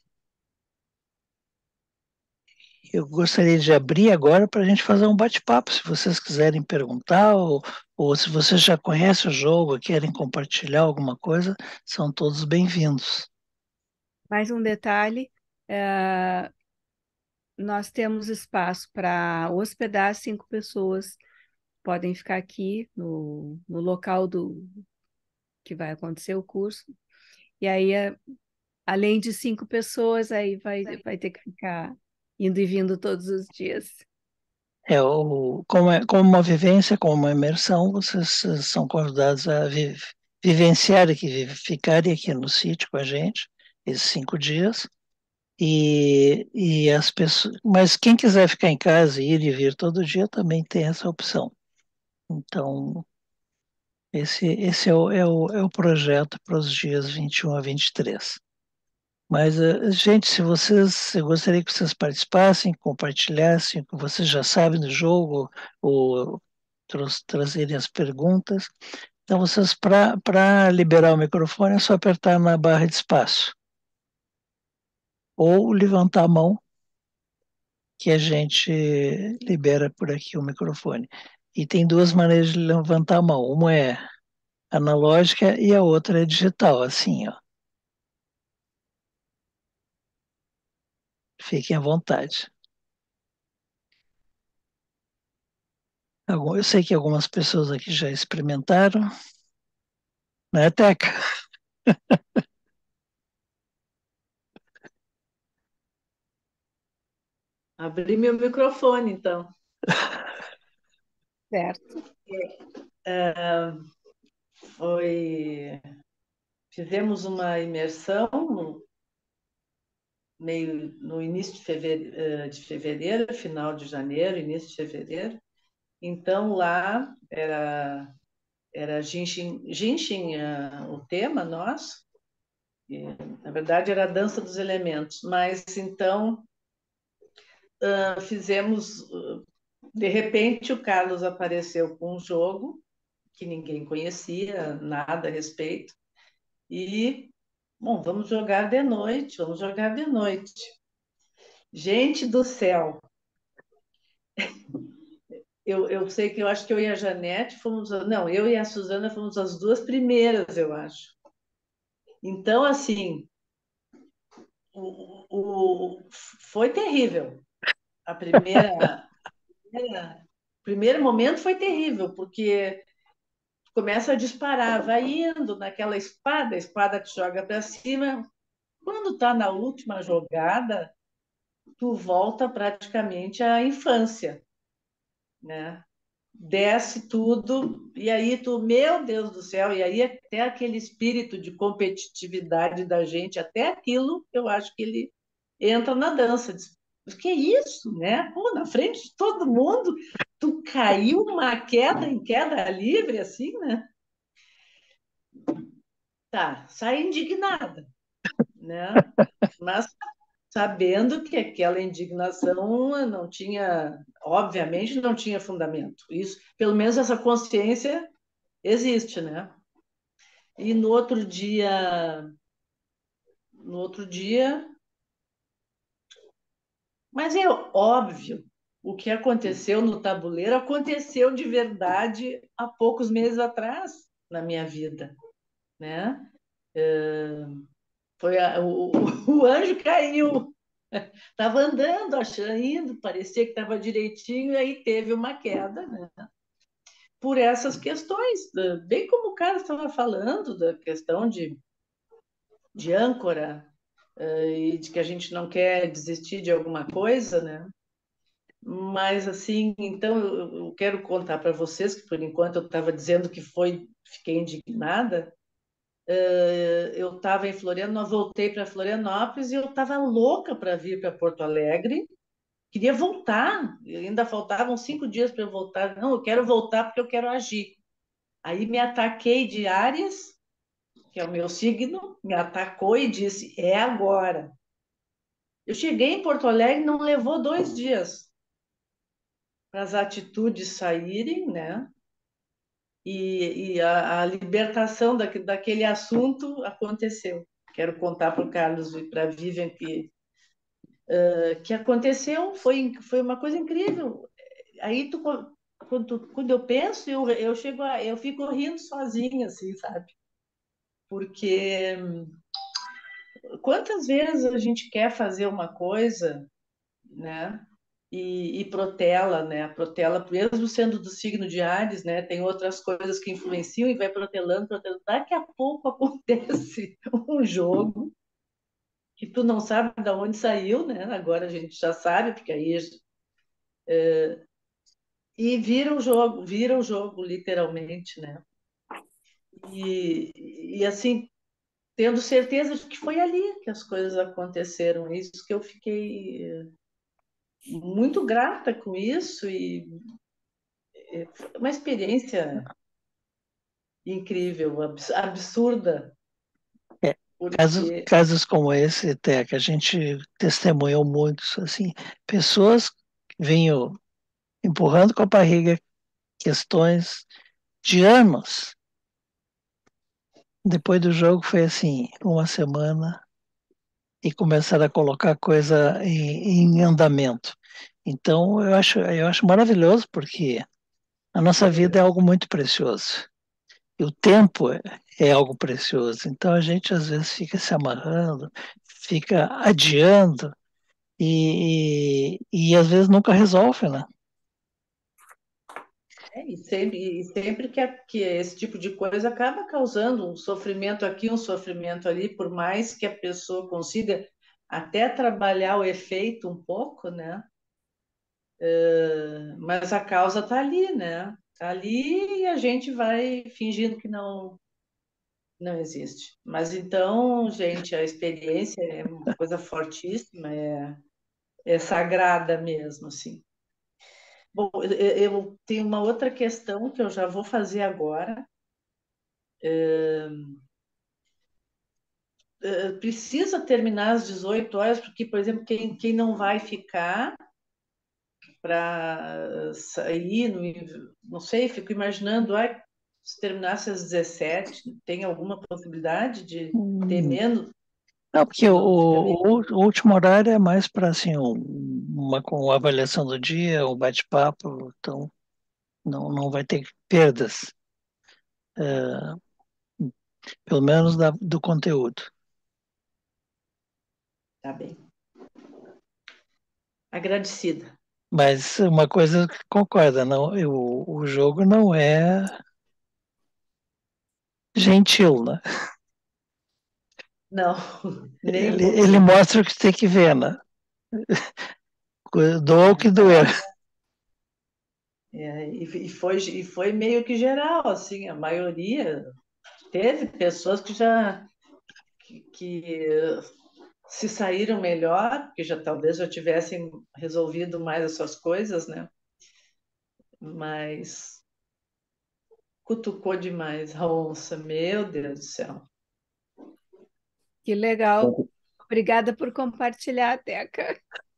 eu gostaria de abrir agora para a gente fazer um bate-papo, se vocês quiserem perguntar, ou, ou se vocês já conhecem o jogo e querem compartilhar alguma coisa, são todos bem-vindos. Mais um detalhe, é, nós temos espaço para hospedar cinco pessoas, podem ficar aqui no, no local do que vai acontecer o curso, e aí, é, além de cinco pessoas, aí vai, vai ter que ficar indo e vindo todos os dias. É, o, como, é, como uma vivência, como uma imersão, vocês eh, são convidados a vi, vivenciar aqui, vi- ficarem aqui no sítio com a gente, esses cinco dias. E, e as pessoas, mas quem quiser ficar em casa e ir e vir todo dia também tem essa opção. Então, esse, esse é o, é o, é o projeto para os dias vinte e um a vinte e três. Mas, eh, gente, se vocês, eu gostaria que vocês participassem, compartilhassem o que vocês já sabem do jogo, ou tros- trazerem as perguntas. Então, vocês, para liberar o microfone, é só apertar na barra de espaço. Ou levantar a mão, que a gente libera por aqui o microfone. E tem duas maneiras de levantar a mão. Uma é analógica e a outra é digital, assim, ó. Fiquem à vontade. Algum- Eu sei que algumas pessoas aqui já experimentaram, né, Teca? Abri meu microfone, então. Certo. É, foi... Fizemos uma imersão no, meio, no início de fevereiro, de fevereiro, final de janeiro, início de fevereiro. Então, lá era, era Genshin, Genshin uh, o tema nosso. E, na verdade, era a dança dos elementos. Mas, então, uh, fizemos... Uh, de repente, o Carlos apareceu com um jogo que ninguém conhecia nada a respeito. E, bom, vamos jogar de noite, vamos jogar de noite. Gente do céu, eu, eu sei que eu acho que eu e a Janete fomos, não, eu e a Suzana fomos as duas primeiras, eu acho. Então, assim, o, o, foi terrível. A primeira, o primeiro momento foi terrível, porque começa a disparar, vai indo naquela espada, a espada te joga para cima. Quando está na última jogada, tu volta praticamente à infância, né? Desce tudo, e aí tu, meu Deus do céu, e aí até aquele espírito de competitividade da gente, até aquilo, eu acho que ele entra na dança. Diz, mas que isso, né? Pô, na frente de todo mundo, tu caiu uma queda em queda livre, assim, né? Tá, sai indignada, né? Mas sabendo que aquela indignação não tinha, obviamente, não tinha fundamento. Isso, pelo menos essa consciência existe, né? E no outro dia, no outro dia, mas é óbvio, o que aconteceu no tabuleiro aconteceu de verdade há poucos meses atrás na minha vida, né? Foi a, o, o anjo caiu. Estava andando, achando, indo, parecia que estava direitinho, e aí teve uma queda, né? Por essas questões, bem como o cara estava falando, da questão de, de âncora, e de que a gente não quer desistir de alguma coisa, né? Mas, assim, então eu quero contar para vocês que, por enquanto, eu estava dizendo que foi, fiquei indignada. Eu estava em Florianópolis, voltei para Florianópolis e eu estava louca para vir para Porto Alegre. Queria voltar, ainda faltavam cinco dias para eu voltar. Não, eu quero voltar porque eu quero agir. Aí me ataquei de Áries, que é o meu signo, me atacou e disse: é agora. Eu cheguei em Porto Alegre, não levou dois dias para as atitudes saírem, né? e, e a, a libertação daque- daquele assunto aconteceu. Quero contar para o Carlos e para a Vivian que, eh, que aconteceu, foi, foi uma coisa incrível. Aí tu, quando, tu- quando eu penso, eu, eu chego a, eu fico rindo sozinha, assim, sabe? Porque quantas vezes a gente quer fazer uma coisa, né? E, e protela, né? Protela, mesmo sendo do signo de Áries, né? Tem outras coisas que influenciam e vai protelando, protelando. Daqui a pouco acontece um jogo que tu não sabe de onde saiu, né? Agora a gente já sabe, porque aí e vira o jogo, vira o jogo literalmente, né? E, e assim, tendo certeza de que foi ali que as coisas aconteceram. É isso que eu fiquei muito grata com isso e foi uma experiência incrível, abs- absurda, É, casos, porque casos como esse, até que a gente testemunhou muitos, assim, pessoas que vinham empurrando com a barriga questões de anos. Depois do jogo foi assim, uma semana e começaram a colocar coisa em, em andamento. Então eu acho, eu acho maravilhoso porque a nossa vida é algo muito precioso. E o tempo é, é algo precioso. Então a gente às vezes fica se amarrando, fica adiando e, e, e às vezes nunca resolve, né? é, e sempre, e sempre que, a- que esse tipo de coisa acaba causando um sofrimento aqui, um sofrimento ali, por mais que a pessoa consiga até trabalhar o efeito um pouco, né? Mas a causa está ali, né? Está ali e a gente vai fingindo que não, não existe. Mas então, gente, a experiência é uma coisa fortíssima, é, é sagrada mesmo, assim. Bom, eu eu tenho uma outra questão que eu já vou fazer agora. Eh, Precisa terminar às dezoito horas, porque, por exemplo, quem, quem não vai ficar para sair, no, não sei, fico imaginando, ai, se terminasse às dezessete, tem alguma possibilidade de ter Hum, menos? Não, porque o, Não fica nem. o, o último horário é mais para assim, um- uma, com uma avaliação do dia, um bate-papo, então não, não vai ter perdas, é, pelo menos da- do conteúdo. Tá bem. Agradecida. Mas uma coisa que concorda, não, o, o jogo não é gentil, né? Não, nem um Ele, ele pouquinho. mostra o que tem que ver, né? Doa o É, que doer. não, é, e, e foi, e foi meio que geral, assim, a maioria. Teve pessoas que já que, que se saíram melhor, porque já talvez já tivessem resolvido mais as suas coisas, né? Mas cutucou demais a onça, meu Deus do céu. Que legal. Bom, Obrigada por compartilhar, Teca.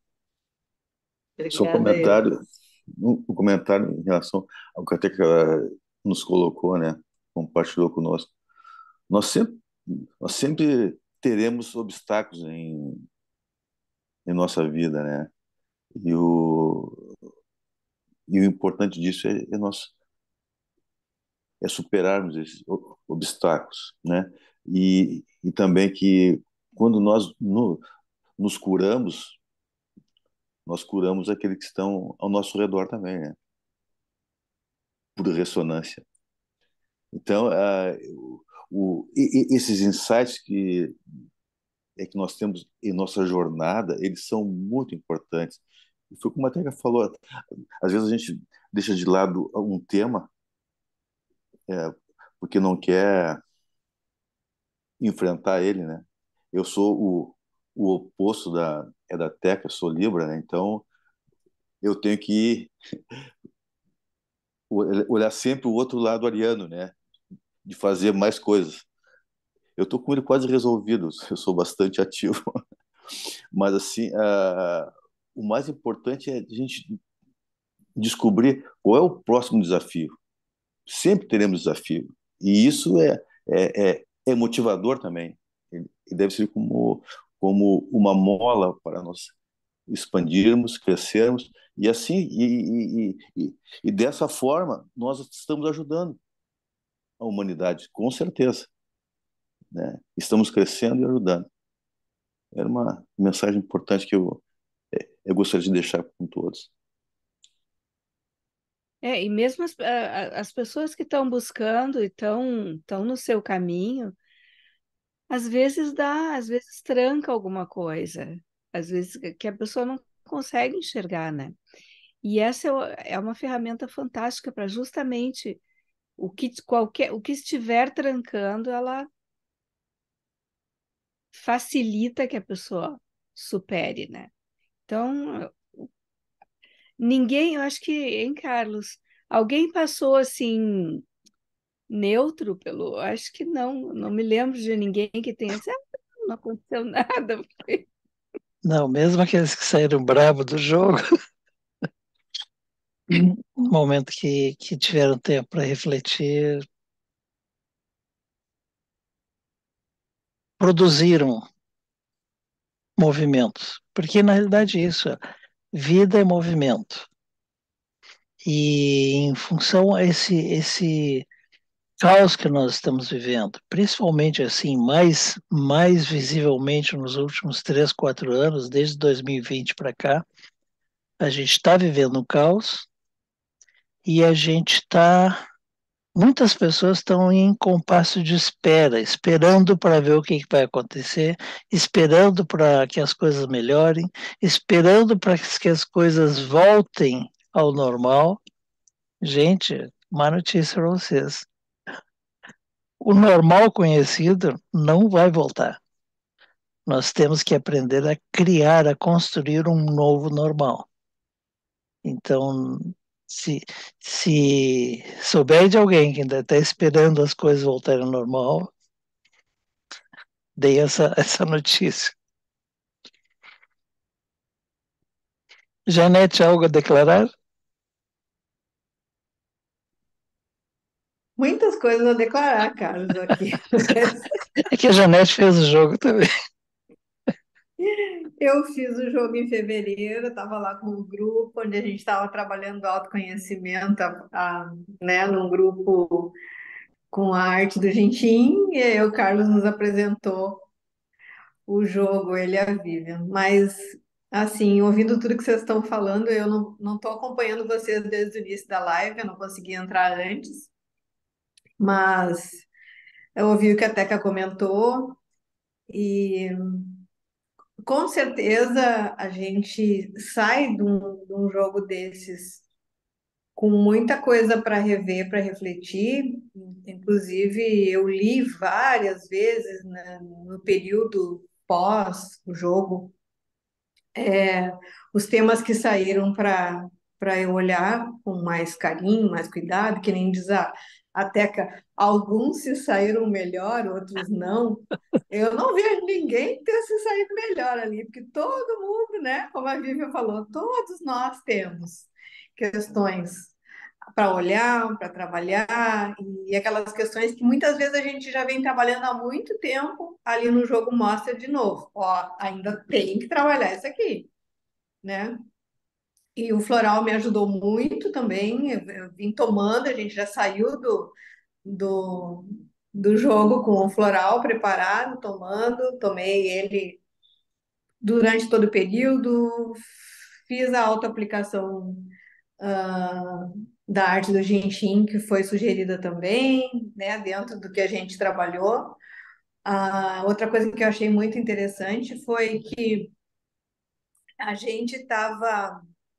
só Obrigada eu. comentário, um um comentário em relação ao que a Teca nos colocou, né? Compartilhou conosco. Nós sempre, nós sempre teremos obstáculos em, em nossa vida, né? E o, e o importante disso é, é nós é superarmos esses o- obstáculos, né? E, e também que quando nós no, nos curamos, nós curamos aqueles que estão ao nosso redor também, né? Por ressonância. Então, ah, o, e- e- esses insights que é que nós temos em nossa jornada, eles são muito importantes. E foi como a Teca falou, às vezes a gente deixa de lado um tema, é, porque não quer enfrentar ele, né? Eu sou o, o oposto da, é da Teca, sou Libra, né? Então eu tenho que olhar sempre o outro lado ariano, né? De fazer mais coisas. Eu tô com ele quase resolvido, eu sou bastante ativo, mas assim, uh, o mais importante é a gente descobrir qual é o próximo desafio. Sempre teremos desafio. E isso é, é, é, é motivador também. E deve ser como, como uma mola para nós expandirmos, crescermos, e assim, e, e, e, e dessa forma, nós estamos ajudando a humanidade, com certeza, né? Estamos crescendo e ajudando. Era uma mensagem importante que eu, eu gostaria de deixar com todos. É, e mesmo as, a- a- as pessoas que estão buscando e estão estão no seu caminho, às vezes dá, às vezes tranca alguma coisa, às vezes que que a pessoa não consegue enxergar, né? E essa é o- é uma ferramenta fantástica para justamente o que qualquer o que estiver trancando, ela facilita que a pessoa supere, né? Então, ninguém, eu acho que, hein, Carlos, alguém passou assim neutro pelo, acho que não, não me lembro de ninguém que tenha dito, ah, não aconteceu nada. Não, mesmo aqueles que saíram bravo do jogo, no momento que, que tiveram tempo para refletir, produziram movimentos. Porque na realidade é isso, vida é movimento. E em função a esse, esse caos que nós estamos vivendo, principalmente assim, mais, mais visivelmente nos últimos três, quatro anos, desde dois mil e vinte para cá, a gente está vivendo um caos e a gente está. Muitas pessoas estão em compasso de espera, esperando para ver o que que vai acontecer, esperando para que as coisas melhorem, esperando para que as coisas voltem ao normal. Gente, uma notícia para vocês. O normal conhecido não vai voltar. Nós temos que aprender a criar, a construir um novo normal. Então, se, se souber de alguém que ainda está esperando as coisas voltarem ao normal, dei essa, essa notícia. Janete, algo a declarar? Muitas coisas a declarar, Carlos, aqui. É que a Janete fez o jogo também. Eu fiz o jogo em fevereiro, estava lá com um grupo onde a gente estava trabalhando autoconhecimento, a, a, né, num grupo com a arte do Jintim, e aí o Carlos nos apresentou o jogo, ele e a Vivian. Mas, assim, ouvindo tudo que vocês estão falando, eu não não estou acompanhando vocês desde o início da live, eu não consegui entrar antes, mas eu ouvi o que a Teca comentou e com certeza a gente sai de um, de um jogo desses com muita coisa para rever, para refletir. Inclusive, eu li várias vezes, né, no período pós o jogo, os temas que saíram para para eu olhar com mais carinho, mais cuidado, que nem diz a, a Teca, alguns se saíram melhor, outros não. Eu não vejo ninguém ter se saído melhor ali, porque todo mundo, né, como a Vivian falou, todos nós temos questões para olhar, para trabalhar, e aquelas questões que muitas vezes a gente já vem trabalhando há muito tempo, ali no jogo mostra de novo, ó, ainda tem que trabalhar isso aqui, né? E o floral me ajudou muito também. Eu, eu vim tomando, a gente já saiu do, do, do jogo com o floral preparado, tomando. Tomei ele durante todo o período. Fiz a autoaplicação ah, da arte do Genshin, que foi sugerida também, né, dentro do que a gente trabalhou. Ah, outra coisa que eu achei muito interessante foi que a gente estava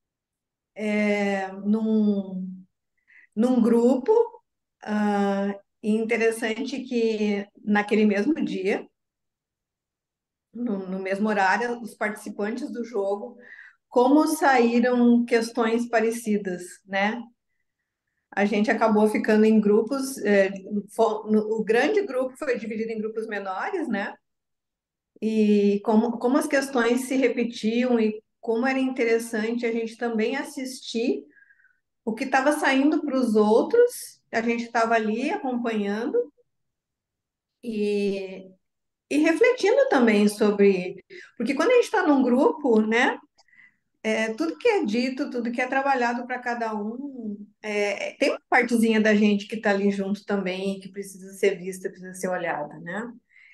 num, num grupo. Ah, e interessante que naquele mesmo dia, no, no mesmo horário, os participantes do jogo, como saíram questões parecidas, né? A gente acabou ficando em grupos, é, fo- no- o grande grupo foi dividido em grupos menores, né? E como, como as questões se repetiam e como era interessante a gente também assistir o que estava saindo para os outros a gente estava ali acompanhando e, e refletindo também sobre. Porque quando a gente está num grupo, né? É, tudo que é dito, tudo que é trabalhado para cada um, é, tem uma partezinha da gente que está ali junto também, que precisa ser vista, precisa ser olhada, né?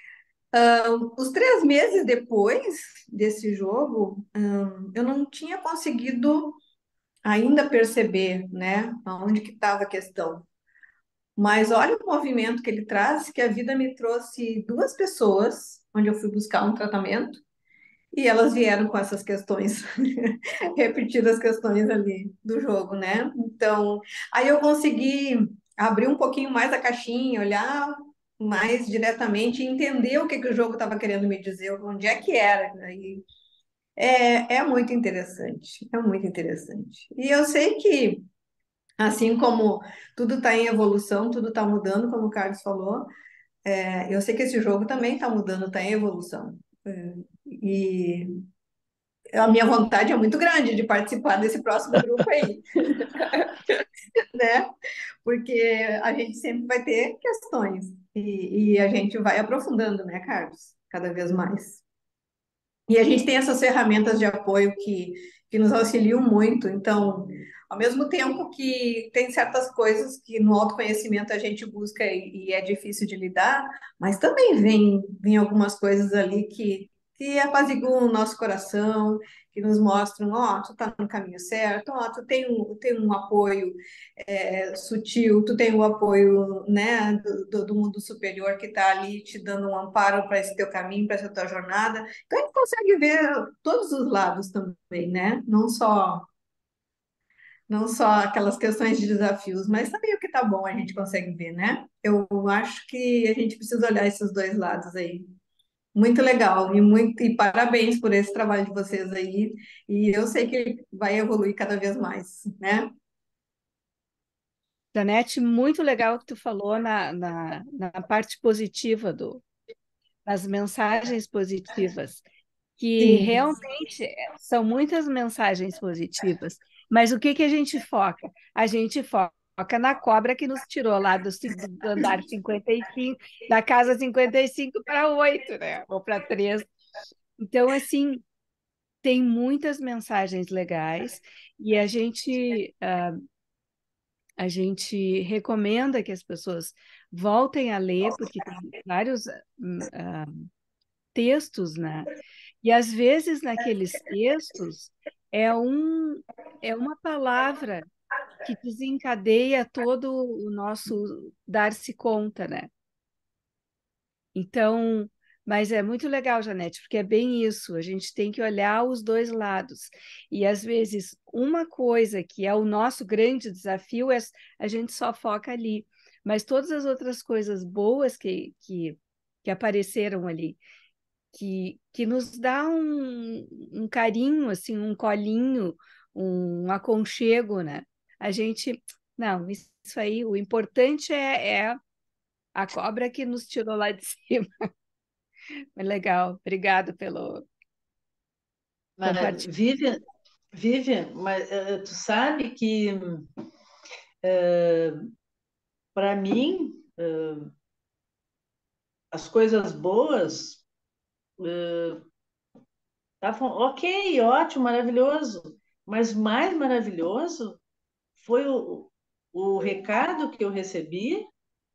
Os três meses depois desse jogo, hum, eu não tinha conseguido ainda perceber, né, aonde que estava a questão. Mas olha o movimento que ele traz, que a vida me trouxe duas pessoas, onde eu fui buscar um tratamento, e elas vieram com essas questões, repetidas questões ali do jogo, né? Então, aí eu consegui abrir um pouquinho mais a caixinha, olhar mais diretamente e entender o que que o jogo estava querendo me dizer, onde é que era. Aí é, é muito interessante, é muito interessante. E eu sei que, assim como tudo está em evolução, tudo está mudando, como o Carlos falou, é, eu sei que esse jogo também está mudando, está em evolução. É, E a minha vontade é muito grande de participar desse próximo grupo aí, né? Porque a gente sempre vai ter questões e, e a gente vai aprofundando, né, Carlos? Cada vez mais. E a gente tem essas ferramentas de apoio que, que nos auxiliam muito. Então, ao mesmo tempo que tem certas coisas que no autoconhecimento a gente busca e, e é difícil de lidar, mas também vem, vem algumas coisas ali que, que apaziguam o nosso coração, que nos mostram, ó, tu tá no caminho certo, ó, tu tem um, tem um apoio é, sutil, tu tem o apoio, né, do, do- do mundo superior que está ali te dando um amparo para esse teu caminho, para essa tua jornada. Então a gente consegue ver todos os lados também, né? Não só não só aquelas questões de desafios, mas também o que tá bom a gente consegue ver, né? Eu acho que a gente precisa olhar esses dois lados aí. Muito legal e muito e parabéns por esse trabalho de vocês aí. E eu sei que vai evoluir cada vez mais, né? Janete, muito legal o que tu falou na, na, na parte positiva do, das mensagens positivas, que Sim. realmente são muitas mensagens positivas, mas o que que a gente foca? A gente foca na cobra que nos tirou lá do, ci- do andar cinquenta e cinco, da casa cinquenta e cinco para oito, né? Ou para três. Então, assim, tem muitas mensagens legais e a gente, ah, a gente recomenda que as pessoas voltem a ler, porque tem vários hum, ah, textos, né? E às vezes naqueles textos é um é uma palavra que desencadeia todo o nosso dar-se conta, né? Então, mas é muito legal, Janete, porque é bem isso, a gente tem que olhar os dois lados. E às vezes uma coisa que é o nosso grande desafio é a gente só foca ali, mas todas as outras coisas boas que, que, que apareceram ali, que, que nos dá um, um carinho, assim, um colinho, um aconchego, né? A gente, não, isso aí, o importante é, é a cobra que nos tirou lá de cima. Mas legal, obrigado pelo Mas, compartilhar. Vivian, Vivian, mas eh, tu sabe que para mim as coisas boas estavam ok, ótimo, maravilhoso, mas mais maravilhoso foi o, o recado que eu recebi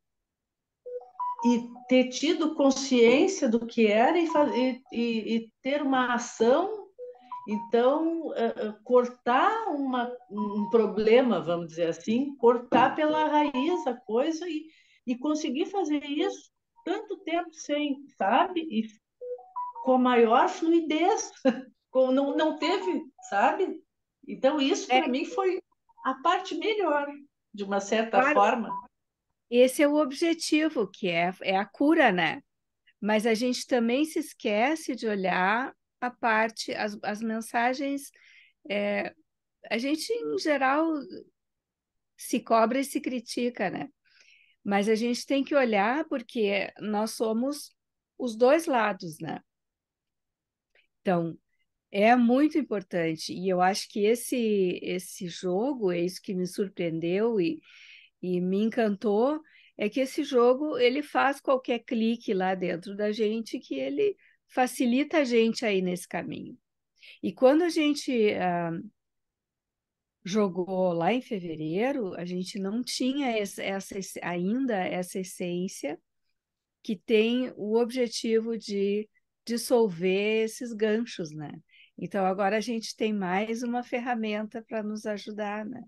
e ter tido consciência do que era e, fazer, e, e ter uma ação. Então, uh, uh, cortar uma, um problema, vamos dizer assim, cortar pela raiz a coisa e, e conseguir fazer isso tanto tempo sem, sabe? E com a maior fluidez, com, não, não teve, sabe? Então, isso É, para mim foi a parte melhor, de uma certa claro, forma. esse é o objetivo, que é, é a cura, né? Mas a gente também se esquece de olhar a parte, as, as mensagens. É, a gente, em geral, se cobra e se critica, né? Mas a gente tem que olhar porque nós somos os dois lados, né? Então, é muito importante. E eu acho que esse, esse jogo é isso que me surpreendeu e, e me encantou é que esse jogo ele faz qualquer clique lá dentro da gente que ele facilita a gente aí nesse caminho. E quando a gente ah, jogou lá em fevereiro, a gente não tinha essa, essa ainda essa essência que tem o objetivo de dissolver esses ganchos, né? Então agora a gente tem mais uma ferramenta para nos ajudar, né?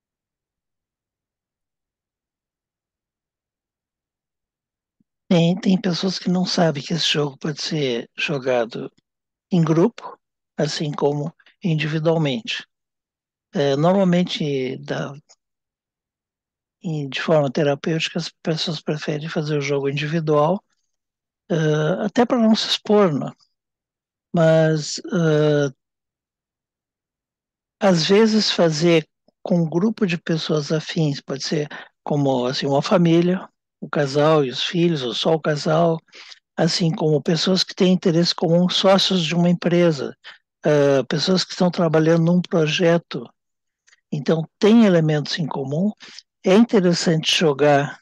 Tem, tem pessoas que não sabem que esse jogo pode ser jogado em grupo, assim como individualmente. É, normalmente, da, em- de forma terapêutica, as pessoas preferem fazer o jogo individual, ah, até para não se expor, né? Mas ah, às vezes fazer com um grupo de pessoas afins, pode ser como assim uma família, o casal e os filhos, ou só o casal, assim como pessoas que têm interesse comum, sócios de uma empresa, ah, pessoas que estão trabalhando num projeto, então tem elementos em comum. É interessante jogar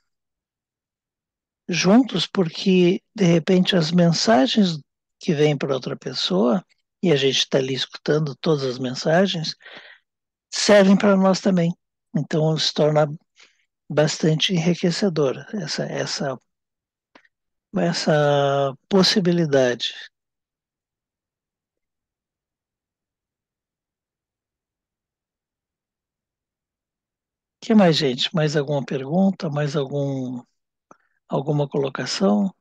juntos porque de repente as mensagens que vêm para outra pessoa e a gente está ali escutando todas as mensagens servem para nós também. Então se torna bastante enriquecedor essa essa essa possibilidade. Que mais, gente? Mais alguma pergunta? Mais algum alguma colocação?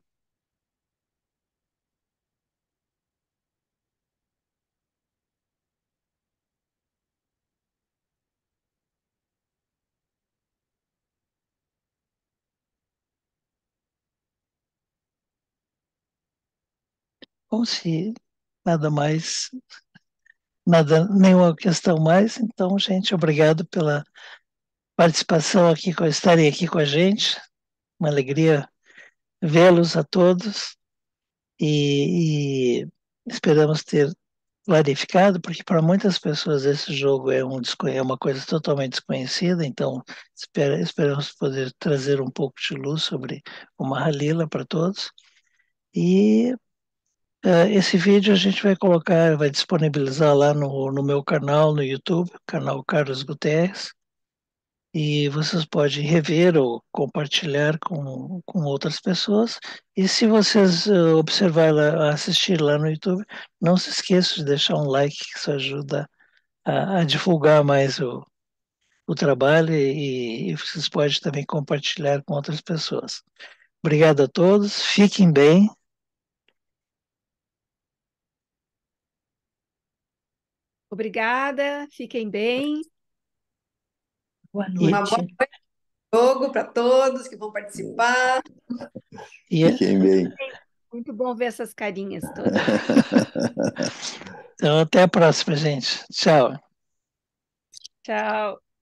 Como se nada mais, nada, nenhuma questão mais. Então, gente, obrigado pela participação aqui, por estarem aqui com a gente. Uma alegria vê-los a todos e, e esperamos ter clarificado, porque para muitas pessoas esse jogo é, um, é uma coisa totalmente desconhecida, então espera, esperamos poder trazer um pouco de luz sobre o Mahalila para todos. E uh, esse vídeo a gente vai colocar, vai disponibilizar lá no, no meu canal no YouTube, canal Carlos Guterres, e vocês podem rever ou compartilhar com, com outras pessoas. E se vocês uh, observar lá, assistir lá no YouTube, não se esqueçam de deixar um like, que isso ajuda a, a divulgar mais o, o trabalho e, e vocês podem também compartilhar com outras pessoas. Obrigado a todos, fiquem bem. Obrigada, fiquem bem. Boa E, Uma boa noite. jogo para todos que vão participar. e Fiquem bem. Muito bom ver essas carinhas todas. então, até a próxima, gente. Tchau. Tchau.